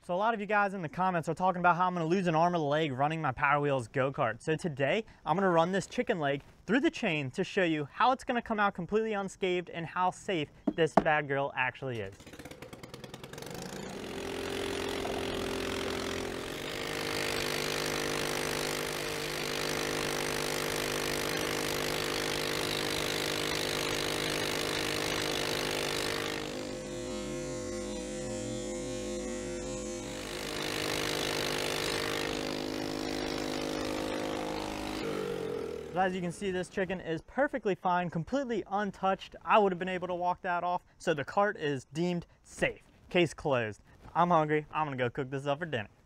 So a lot of you guys in the comments are talking about how I'm gonna lose an arm or the leg running my Power Wheels go-kart. So today, I'm gonna run this chicken leg through the chain to show you how it's gonna come out completely unscathed and how safe this bad girl actually is. As you can see, this chicken is perfectly fine, completely untouched. I would have been able to walk that off, so the cart is deemed safe. Case closed. I'm hungry. I'm gonna go cook this up for dinner.